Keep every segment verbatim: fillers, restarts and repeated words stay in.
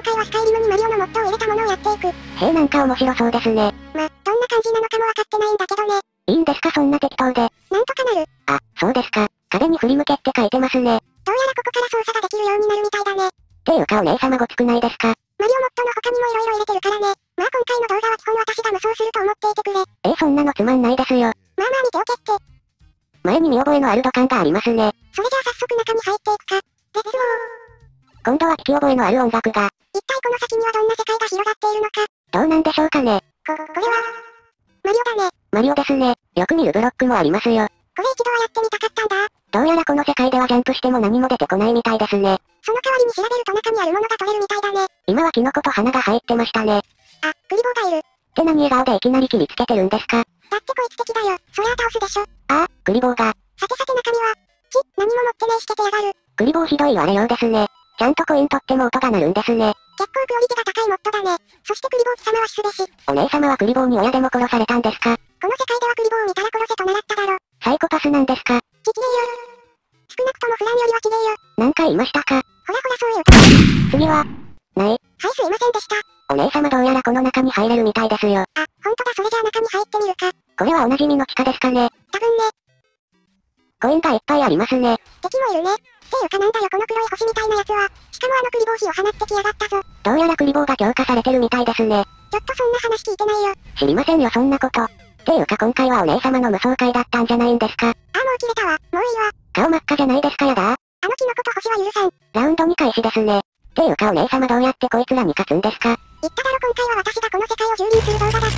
回はスカイリムにマリオのモッドを入れたものをやっていく。 へえ、なんか面白そうですね。 ま、どんな感じなのかもわかってないんだけどね。 いいんですかそんな適当で。 なんとかなる。 あ、そうですか。壁に振り向けって書いてますね。 どうやらここから操作ができるようになるみたいだね。 っていうかお姉様ごつくないですか。 マリオモッドの他にも色々入れてるからね。まあ今回の動画は基本私が無双すると思っていてくれ。 えー、そんなのつまんないですよ。 まあまあ見ておけって。 前に見覚えのある土管がありますね。 それじゃあ早速中に入っていくか。レッツゴー。 今度は聞き覚えのある音楽が。 一体この先にはどんな世界が広がっているのか。 どうなんでしょうかね。 こ、これは、マリオだね。 マリオですね。よく見るブロックもありますよ。 これ一度はやってみたかったんだ。 どうやらこの世界ではジャンプしても何も出てこないみたいですね。 その代わりに調べると中にあるものが取れるみたいだね。 今はキノコと花が入ってましたね。 あ、クリボーがいる。 って何笑顔でいきなり切りつけてるんですか。 だってこいつ敵だよ。そりゃ倒すでしょ。 ああ、クリボーが。 さてさて中身は。ち、何も持ってねえしけてやがる。 クリボーひどい言われようですね。ちゃんとコイン取っても音が鳴るんですね。 結構クオリティが高いモッドだね。そしてクリボー貴様は必須でし。 お姉様はクリボーに親でも殺されたんですか。 この世界ではクリボーを見たら殺せと習っただろ。 サイコパスなんですか。 ちきれいよ。少なくともフランよりは綺麗よ。 なんか言いましたか。 ほらほらそういう次は。ない。 はいすいませんでした。 お姉様どうやらこの中に入れるみたいですよ。 あ、ほんとだそれじゃあ中に入ってみるか。 これはおなじみの地下ですかね。 多分ね。 コインがいっぱいありますね。 敵もいるね。っていうかなんだよこの黒い星みたいなやつは。しかもあのクリボー火を放ってきやがったぞ。 どうやらクリボーが強化されてるみたいですね。 ちょっとそんな話聞いてないよ。 知りませんよそんなこと。っていうか今回はお姉様の無双会だったんじゃないんですか。 あ、もう切れたわ。もういいわ。 顔真っ赤じゃないですかやだ。 あのキノコと星は許さん。 ラウンドに開始ですね。っていうかお姉様どうやってこいつらに勝つんですか。 言っただろ今回は私がこの世界を蹂躙する動画だって。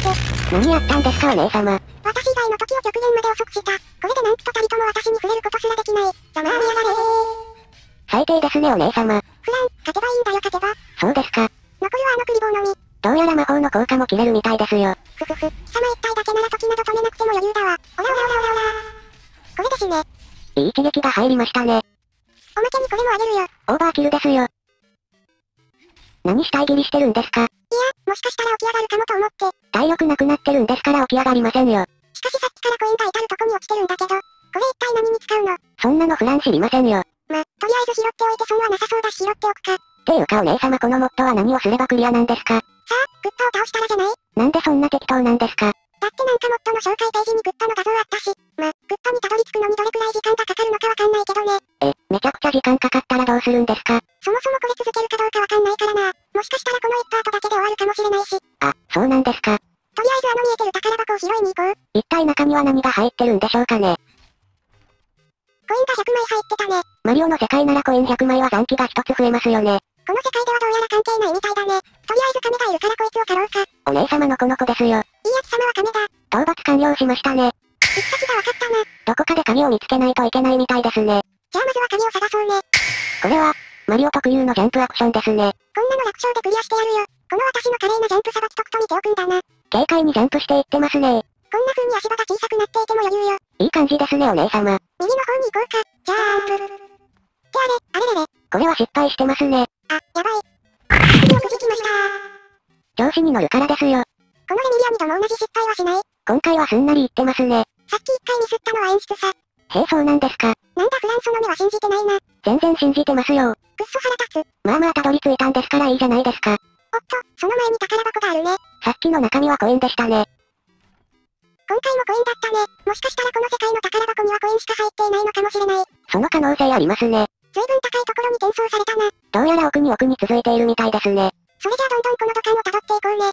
何やったんですかお姉様。 私以外の時を極限まで遅くした。これでなんとたりとも私に触れることすらできない。ざまあみやがれー。 最低ですねお姉様。 フラン、勝てばいいんだよ勝てば。 そうですか。 残るはあのクリボーのみ。 どうやら魔法の効果も切れるみたいですよ。 ふふふ、貴様一体だけなら時など止めなくても余裕だわ。オラオラオラオラオラ。これですね。 いい一撃が入りましたね。 おまけにこれもあげるよ。 オーバーキルですよ。何死体切りしてるんですか。 いや、もしかしたら起き上がるかもと思って。 体力なくなってるんですから起き上がりませんよ。 しかしさっきからコインが至るとこに落ちてるんだけど、これ一体何に使うの。 そんなのフラン知りませんよ。 ま、とりあえず拾っておいて損はなさそうだし拾っておくか。 っていうかお姉様このモッドは何をすればクリアなんですか。 さあ、グッドを倒したらじゃない。 なんでそんな適当なんですか。 だってなんかモッドの紹介ページにグッドの画像あったし、ま、グッドにたどり着くのにどれくらい時間がかかるのかわかんないけどね。 え、めちゃくちゃ時間かかったらどうするんですか。 そもそもこれ続けるかどうかわかんないからな。もしかしたらこのいちパートだけで終わるかもしれないし。 あ、そうなんですか。 とりあえずあの見えてる宝箱を拾いに行こう。 一体中には何が入ってるんでしょうかね。 コインがひゃくまい入ってたね。 マリオの世界ならコインひゃくまいは残機がひとつ増えますよね。 この世界ではどうやら関係ないみたいだね。とりあえず亀がいるからこいつを狩ろうか。 お姉様のこの子ですよ。 いいや貴様は亀だ。 討伐完了しましたね。 行き先がわかったな。 どこかで鍵を見つけないといけないみたいですね。 じゃあまずは鍵を探そうね。 これは、マリオ特有のジャンプアクションですね。 こんなの楽勝でクリアしてやるよ。この私の華麗なジャンプさばきとくと見ておくんだな。 軽快にジャンプしていってますね。 こんな風に足場が小さくなっていても余裕よ。 いい感じですねお姉様。 右の方に行こうか。ジャーンプ。ってあれ、あれれれ。 これは失敗してますね。 あ、やばい。次をくじきましたー。 調子に乗るからですよ。 このレミリアミとも同じ失敗はしない。 今回はすんなり言ってますね。 さっき一回ミスったのは演出さ。 へえそうなんですか。 なんだフランスの目は信じてないな。 全然信じてますよ。 くっそ腹立つ。 まあまあたどり着いたんですからいいじゃないですか。 おっと、その前に宝箱があるね。 さっきの中身はコインでしたね。 今回もコインだったね。もしかしたらこの世界の宝箱にはコインしか入っていないのかもしれない。 その可能性ありますね。 随分高いところに転送されたな。 どうやら奥に奥に続いているみたいですね。 それじゃあどんどんこの土管を辿っていこうね。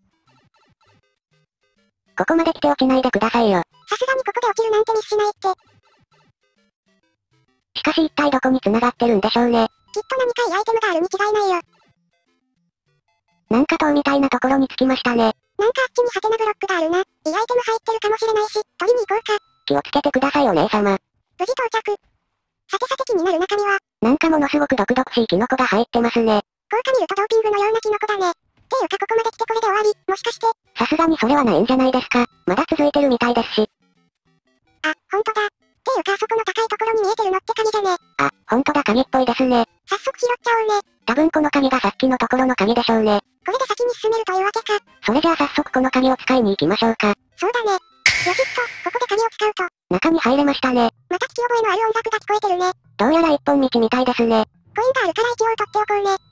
ここまで来て落ちないでくださいよ。 さすがにここで落ちるなんてミスしないって。 しかし一体どこに繋がってるんでしょうね。 きっと何かいいアイテムがあるに違いないよ。 なんか塔みたいなところに着きましたね。 なんかあっちにハテナブロックがあるな。いいアイテム入ってるかもしれないし、取りに行こうか。 気をつけてくださいお姉様。 無事到着。さてさて気になる中身は。 なんかものすごく毒々しいキノコが入ってますね。 効果見るとドーピングのようなキノコだね。っていうかここまで来てこれで終わり、もしかして。 さすがにそれはないんじゃないですか。まだ続いてるみたいですし。 あ、ほんとだ。っていうかあそこの高いところに見えてるのって鍵じゃね。 あ、ほんとだ鍵っぽいですね。 早速拾っちゃおうね。 多分この鍵がさっきのところの鍵でしょうね。 これで先に進めるというわけか。 それじゃあ早速この鍵を使いに行きましょうか。 そうだね。よしっと、ここで鍵を使うと。 中に入れましたね。 また聞き覚えのある音楽が聞こえてるね。 どうやら一本道みたいですね。 コインがあるから息を取っておこうね。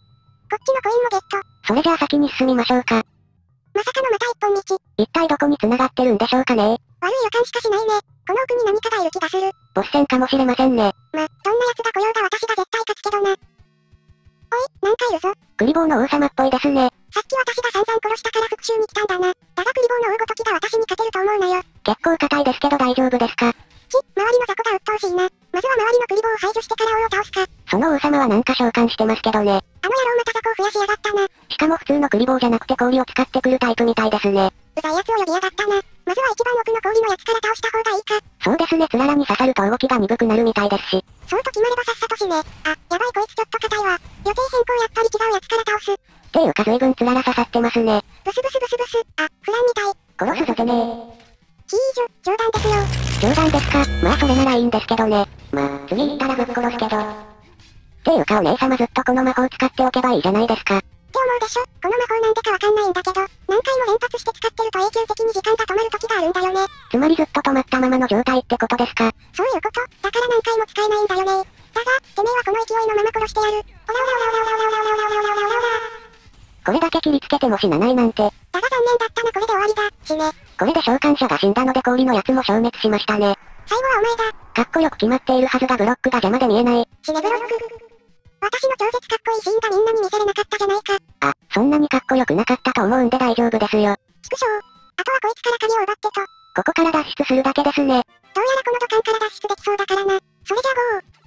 こっちのコインもゲット。 それじゃあ先に進みましょうか。 まさかのまた一本道。 一体どこに繋がってるんでしょうかね。 悪い予感しかしないね。この奥に何かがいる気がする。 ボス戦かもしれませんね。 ま、どんな奴が来ようが私が絶対勝つけどな。おい、なんかいるぞ。 クリボーの王様っぽいですね。 さっき私が散々殺したから復讐に来たんだな。だがクリボーの追うごときが私に勝てると思うなよ。 結構硬いですけど大丈夫ですか。 ち、周りの雑魚が鬱陶しいな。まずは周りのクリボーを排除してから王を倒すか。 その王様はなんか召喚してますけどね。 あの野郎また雑魚を増やしやがったな。 しかも普通のクリボーじゃなくて氷を使ってくるタイプみたいですね。 うざい奴を呼びやがったな。まずは一番奥の氷のやつから倒した方がいいか。 そうですね、つららに刺さると動きが鈍くなるみたいですし。 そうと決まればさっさと死ね。あ、やばいこいつちょっと硬いわ。予定変更やっぱり違うやつから倒す。 っていうか随分つらら刺さってますね。 ブスブスブスブス。あ、フランみたい。 殺すぞてめー。 ちーじょ、冗談ですよ。 冗談ですか。まあそれならいいんですけどね。まあ、次行ったらぶっ殺すけど。っていうかお姉様ずっとこの魔法使っておけばいいじゃないですか。 って思うでしょ。この魔法なんでかわかんないんだけど、何回も連発して使ってると永久的に時間が止まる時があるんだよね。 つまりずっと止まったままの状態ってことですか。 そういうこと。だから何回も使えないんだよね。だが、てめえはこの勢いのまま殺してやる。オラオラオラオラオラオラオラオラオラオラオラオラオラ。 これだけ切りつけても死なないなんて。 だが残念だったなこれで終わりだ。死ね。 これで召喚者が死んだので氷のやつも消滅しましたね。 最後はお前だ。 かっこよく決まっているはずがブロックが邪魔で見えない。 死ねブロック。私の超絶かっこいいシーンがみんなに見せれなかったじゃないか。 あ、そんなにかっこよくなかったと思うんで大丈夫ですよ。 畜生。あとはこいつから鍵を奪ってと。 ここから脱出するだけですね。 どうやらこの土管から脱出できそうだからな。それじゃあゴー。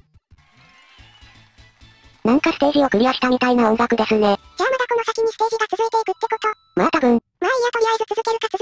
なんかステージをクリアしたみたいな音楽ですね。 じゃあまだこの先にステージが続いていくってこと。 まあ多分。 まあいいやとりあえず続けるか